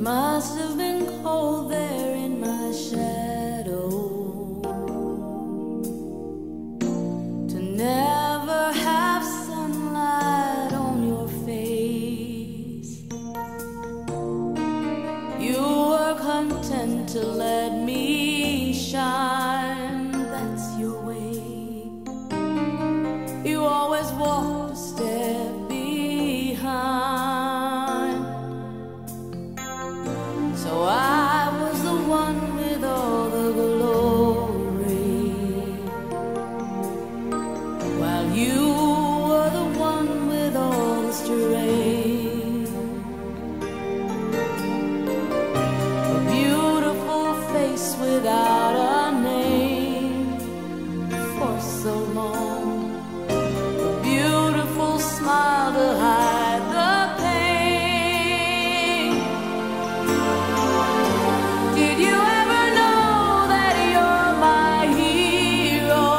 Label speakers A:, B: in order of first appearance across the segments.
A: must have been cold there in my shadow to never have sunlight on your face. You were content to let me shine, that's your way. You always walked a step behind. So I was the one with all the glory, while you were the one with all the strength. A beautiful face without a name for so long, a beautiful smile to hide the pain. Did you ever know that you're my hero,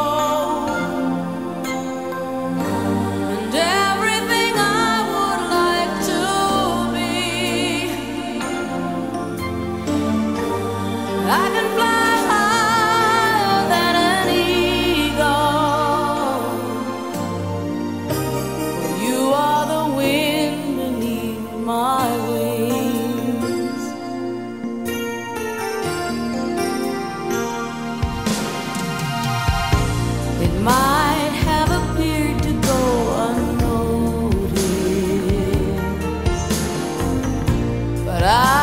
A: and everything I would like to be? I can fly higher than an eagle. You are the wind beneath my wings. It might have appeared to go unnoticed, but I